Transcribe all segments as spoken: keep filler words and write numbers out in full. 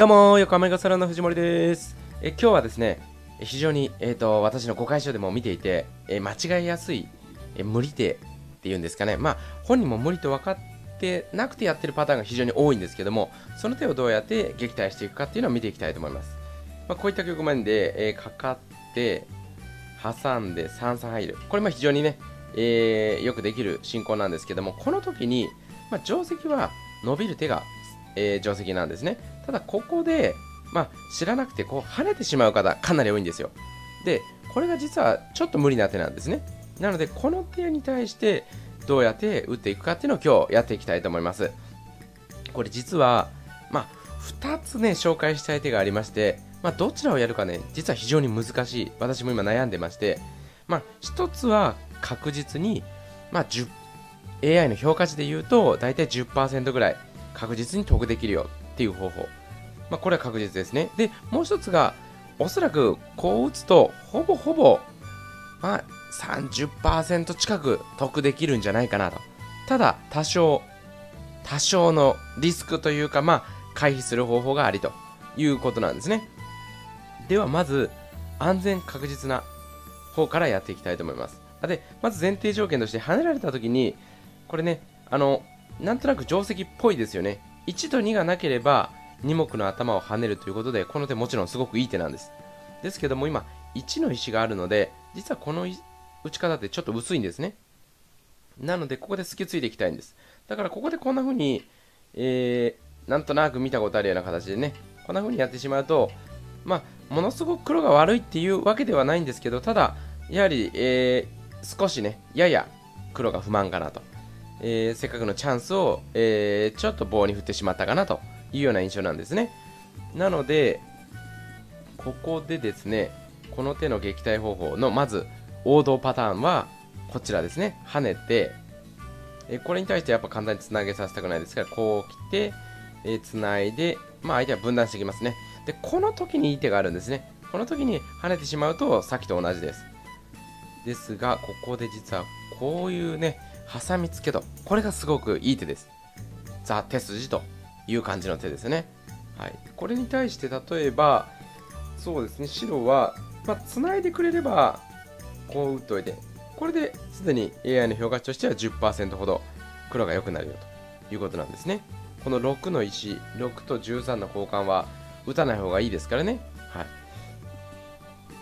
どうもー、横浜がサラの藤森です。え今日はですね、非常に、えー、と私のご解消でも見ていて、え間違いやすい、え無理手っていうんですかね、まあ、本人も無理と分かってなくてやってるパターンが非常に多いんですけども、その手をどうやって撃退していくかっていうのを見ていきたいと思います。まあ、こういった局面で、えー、かかって、挟んでさんさ入る、これまあ非常にね、えーよくできる進行なんですけども、この時に、まあ、定石は伸びる手が、えー定石なんですね。ただここで、まあ、知らなくてこう跳ねてしまう方かなり多いんですよ。でこれが実はちょっと無理な手なんですね。なのでこの手に対してどうやって打っていくかっていうのを今日やっていきたいと思います。これ実は、まあ、ふたつね紹介したい手がありまして、まあ、どちらをやるかね実は非常に難しい、私も今悩んでまして、まあ、ひとつは確実に、まあ、じゅう エーアイ の評価値で言うとだいたい じゅっパーセント ぐらい確実に得できるよっていう方法、まあ、これは確実ですね。でもう一つが、おそらくこう打つとほぼほぼ、まあ、さんじゅっパーセント 近く得できるんじゃないかなと。ただ多少多少のリスクというか、まあ、回避する方法がありということなんですね。ではまず安全確実な方からやっていきたいと思います。でまず前提条件として、跳ねられた時にこれね、あのなんとなく定石っぽいですよね。いちとにがなければに目の頭を跳ねるということで、この手もちろんすごくいい手なんです。ですけども今いちの石があるので、実はこの打ち方ってちょっと薄いんですね。なのでここで突きついていきたいんです。だからここでこんな風に、えー、なんとなく見たことあるような形でね、こんな風にやってしまうと、まあ、ものすごく黒が悪いっていうわけではないんですけど、ただやはり、えー、少しねやや黒が不満かなと、えー、せっかくのチャンスを、えー、ちょっと棒に振ってしまったかなというような印象なんですね。なのでここでですね、この手の撃退方法のまず王道パターンはこちらですね。跳ねて、えこれに対してやっぱ簡単につなげさせたくないですから、こう来て、えつないで、まあ、相手は分断してきますね。でこの時にいい手があるんですね。この時に跳ねてしまうとさっきと同じです。ですがここで実はこういうね挟みつけと、これがすごくいい手です。ザ・手筋という感じの手ですね。はい、これに対して例えばそうですね、白は、まあ、繋いでくれればこう打っておいて、これですでに エーアイ の評価値としては じゅっパーセント ほど黒が良くなるよということなんですね。このろくの石、ろくとじゅうさんの交換は打たない方がいいですからね。はい、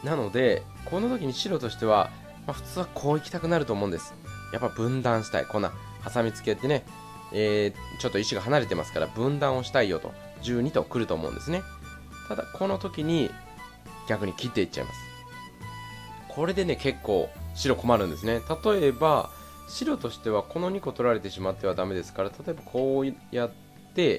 なのでこの時に白としては、まあ、普通はこう行きたくなると思うんです。やっぱ分断したい、こんな挟みつけてね、えー、ちょっと石が離れてますから分断をしたいよとじゅうにと来ると思うんですね。ただこの時に逆に切っていっちゃいます。これでね結構白困るんですね。例えば白としてはこのにこ取られてしまってはダメですから、例えばこうやって、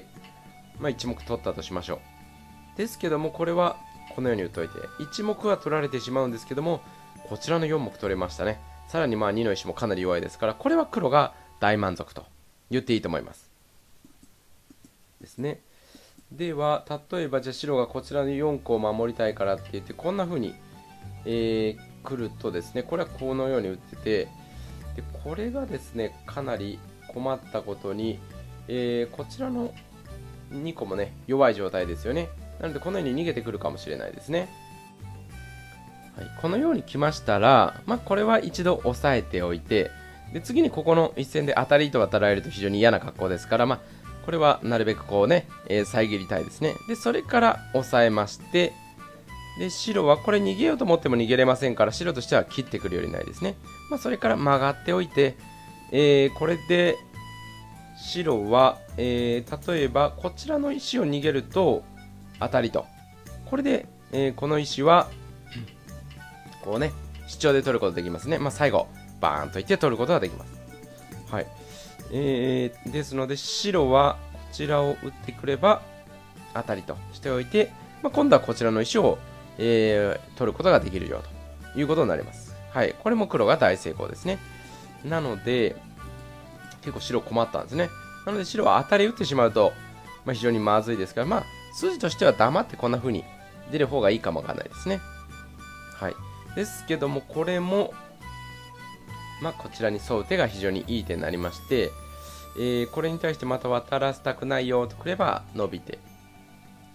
まあ、いち目取ったとしましょう。ですけどもこれはこのように打っといていち目は取られてしまうんですけども、こちらのよん目取れましたね。さらにまあにの石もかなり弱いですから、これは黒が大満足と言っていいと思いますですね。では例えばじゃあ白がこちらのよんこを守りたいからって言ってこんな風に、えー、来るとですね、これはこのように打ってて、でこれがですねかなり困ったことに、えー、こちらのにこもね弱い状態ですよね。なのでこのように逃げてくるかもしれないですね。はい、このように来ましたら、まあ、これは一度押さえておいて、で次にここの一戦で当たりと当たられると非常に嫌な格好ですから、まあ、これはなるべくこうね、えー、遮りたいですね。でそれから押さえまして、で白はこれ逃げようと思っても逃げれませんから、白としては切ってくるよりないですね。まあ、それから曲がっておいて、えー、これで白は、えー、例えばこちらの石を逃げると当たりと、これで、えー、この石はこうね主張で取ることができますね。まあ、最後バーンといって取ることができます。はい、えー、ですので白はこちらを打ってくれば当たりとしておいて、まあ、今度はこちらの石を、えー、取ることができるよということになります。はい、これも黒が大成功ですね。なので結構白困ったんですね。なので白は当たり打ってしまうと、まあ、非常にまずいですから、まあ、筋としては黙ってこんな風に出る方がいいかもわかんないですね。はい、ですけどもこれも、まあ、こちらに沿う手が非常にいい手になりまして、えー、これに対してまた渡らせたくないよとくれば伸びて、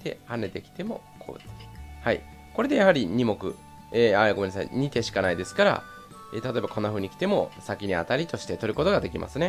て跳ねてきてもこう。はい。これでやはりに目、えー、あ、ごめんなさい、に手しかないですから、えー、例えばこんな風に来ても先に当たりとして取ることができますね。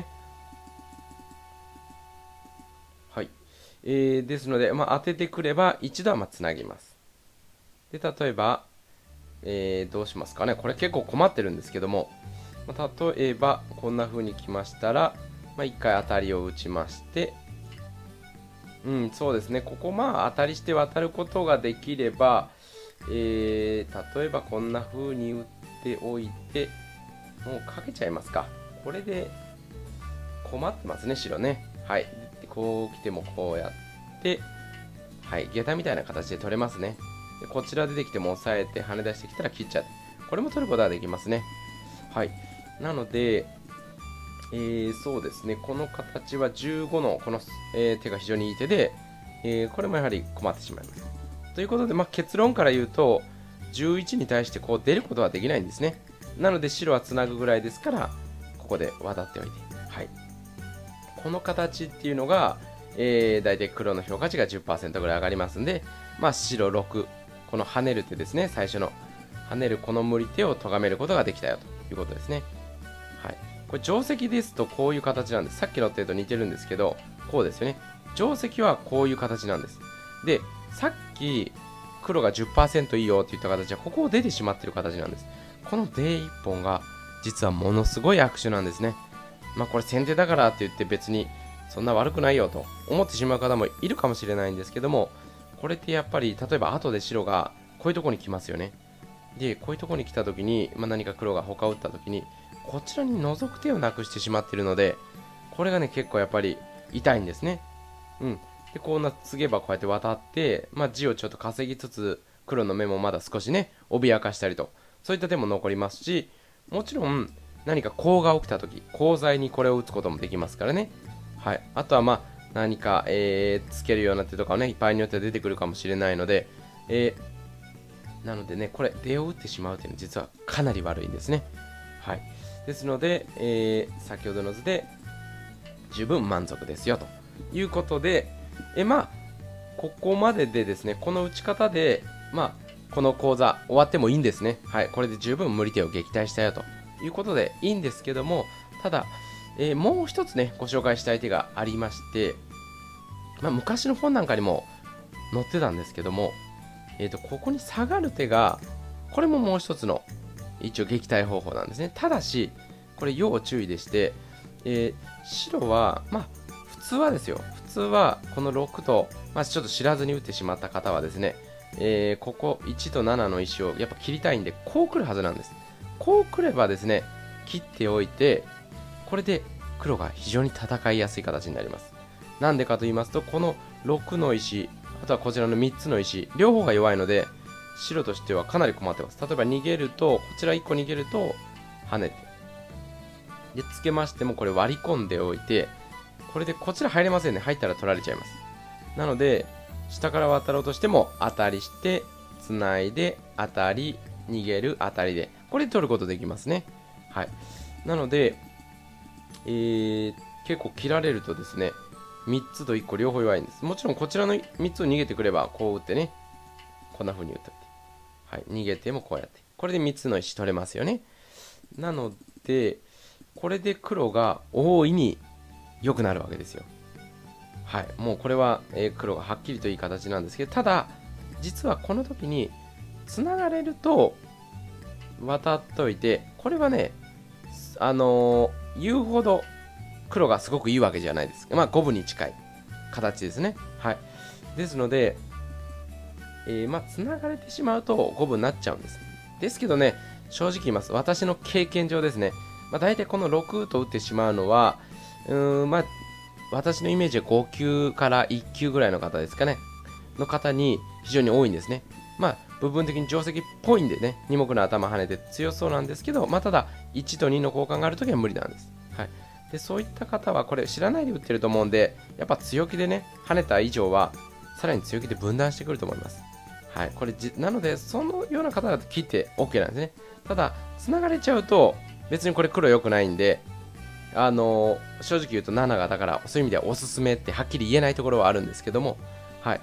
はい。えー、ですので、まあ、当ててくれば一度はまあつなぎます。で、例えば、えー、どうしますかね。これ結構困ってるんですけども、まあ、例えばこんな風に来ましたら、まあ、いっかい当たりを打ちまして、うん、そうですね。ここまあ当たりして渡ることができれば、えー、例えばこんな風に打っておいて、もうかけちゃいますか。これで困ってますね、白ね。はい。こう来てもこうやって、はい、下駄みたいな形で取れますね。でこちら出てきても押さえて跳ね出してきたら切っちゃって、これも取ることができますね。はい。なので、えー、そうですね、この形はじゅうごのこの、えー、手が非常にいい手で、えー、これもやはり困ってしまいます。ということで、まあ、結論から言うと、じゅういちに対してこう出ることはできないんですね。なので白はつなぐぐらいですから、ここで渡っておいて、はい、この形っていうのが、えー、大体黒の評価値が じゅっパーセント ぐらい上がりますんで、まあ、白ろく、この跳ねる手ですね、最初の跳ねるこの無理手を咎めることができたよということですね。はい、これ定石ですとこういう形なんです。さっきの手と似てるんですけど、こうですよね。定石はこういう形なんです。で、さっき黒が じゅっパーセント いいよって言った形はここを出てしまってる形なんです。この出一本が実はものすごい悪手なんですね。まあこれ先手だからって言って別にそんな悪くないよと思ってしまう方もいるかもしれないんですけども、これってやっぱり例えば後で白がこういうとこに来ますよね。で、こういうとこに来た時に、まあ、何か黒が他を打った時にこちらに覗く手をなくしてしまっているので、これがね結構やっぱり痛いんですね。うん。で、こうな継げばこうやって渡って、まあ、地をちょっと稼ぎつつ黒の目もまだ少しね脅かしたりと、そういった手も残りますし、もちろん何かコウが起きた時、コウ材にこれを打つこともできますからね。はい。あとはまあ何か、えー、つけるような手とかね、場合によっては出てくるかもしれないので、えー、なのでね、これ出を打ってしまうというのは実はかなり悪いんですね。はい。ですので、えー、先ほどの図で十分満足ですよということで、えまあここまででですね、この打ち方でまあこの講座終わってもいいんですね。はい、これで十分無理手を撃退したよということでいいんですけども、ただ、えー、もう一つねご紹介したい手がありまして、まあ、昔の本なんかにも載ってたんですけども、えーとここに下がる手がこれももう一つの一応撃退方法なんですね。ただしこれ要注意でして、えー、白はまあ普通はですよ、普通はこのろくと、まあ、ちょっと知らずに打ってしまった方はですね、えー、ここいちとななの石をやっぱ切りたいんでこう来るはずなんです。こう来ればですね切っておいて、これで黒が非常に戦いやすい形になります。なんでかと言いますと、このろくの石、あとはこちらのみっつの石両方が弱いので白としてはかなり困ってます。例えば逃げると、こちらいっこ逃げると跳ねて、でつけましてもこれ割り込んでおいて、これでこちら入れませんね。入ったら取られちゃいます。なので下から渡ろうとしても当たりしてつないで当たり逃げる当たりで、これで取ることできますね。はい。なので、えー、結構切られるとですねみっつといっこ両方弱いんです。もちろんこちらのみっつを逃げてくればこう打ってね、こんな風に打っておいて、はい、逃げてもこうやって、これでみっつの石取れますよね。なのでこれで黒が大いに良くなるわけですよ。はい、もうこれは、えー、黒がはっきりといい形なんですけど、ただ実はこの時につながれると渡っといて、これはねあのー、言うほど黒がすごくいいわけじゃないです。まあ五分に近い形ですね。はい。ですので、えー、まあつながれてしまうと五分になっちゃうんです。ですけどね、正直言います。私の経験上ですね、まあ、大体このろくと打ってしまうのは、うーん、まあ私のイメージはご級からいっ級ぐらいの方ですかね、の方に非常に多いんですね。まあ部分的に定石っぽいんでね、に目の頭跳ねて強そうなんですけど、まあただいちとにの交換があるときは無理なんです。はい。でそういった方はこれ知らないで打ってると思うんで、やっぱ強気でね跳ねた以上はさらに強気で分断してくると思います。はい、これじなのでそのような方だと切って OK なんですね。ただ繋がれちゃうと別にこれ黒良くないんで、あのー、正直言うとなながだからそういう意味ではおすすめってはっきり言えないところはあるんですけども、はい。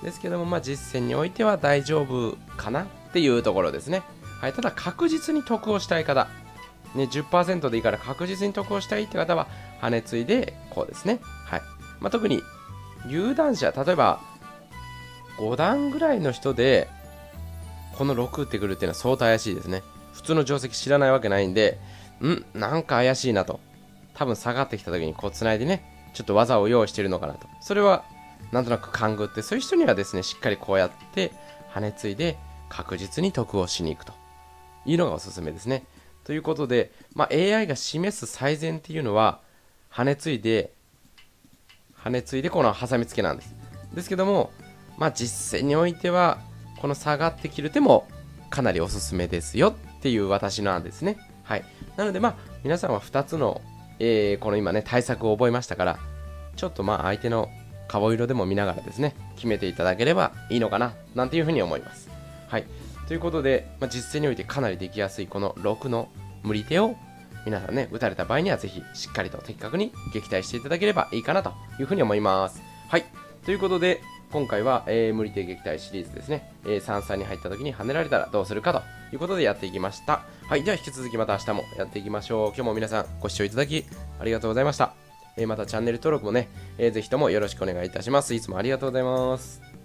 ですけども、まあ、実戦においては大丈夫かなっていうところですね。はい、ただ確実に得をしたい方、ね、じゅっパーセント でいいから確実に得をしたいって方は跳ねついでこうですね。はい、まあ、特に有段者、例えばご段ぐらいの人でこのろく打ってくるっていうのは相当怪しいですね。普通の定石知らないわけないんで、んなんか怪しいなと。多分下がってきた時にこう繋いでね、ちょっと技を用意してるのかなと。それはなんとなく勘ぐって、そういう人にはですね、しっかりこうやって跳ねついで確実に得をしに行くというのがおすすめですね。ということで、まあ、エーアイ が示す最善っていうのは跳ねついで跳ねついでこの挟みつけなんです。ですけども、まあ、実戦においてはこの下がって切る手もかなりおすすめですよっていう私の案ですね。はい。なのでまあ皆さんはふたつの、えー、この今ね対策を覚えましたから、ちょっとまあ相手の顔色でも見ながらですね決めていただければいいのかななんていうふうに思います。はい。ということで、まあ、実戦においてかなりできやすいこのろくの無理手を皆さんね打たれた場合にはぜひしっかりと的確に撃退していただければいいかなというふうに思います。はい。ということで今回は、えー、無理手撃退シリーズですね、えー、さんさんに入った時に跳ねられたらどうするかということでやっていきました。はい、では引き続きまた明日もやっていきましょう。今日も皆さんご視聴いただきありがとうございました。えー、またチャンネル登録もね、えー、ぜひともよろしくお願いいたします。いつもありがとうございます。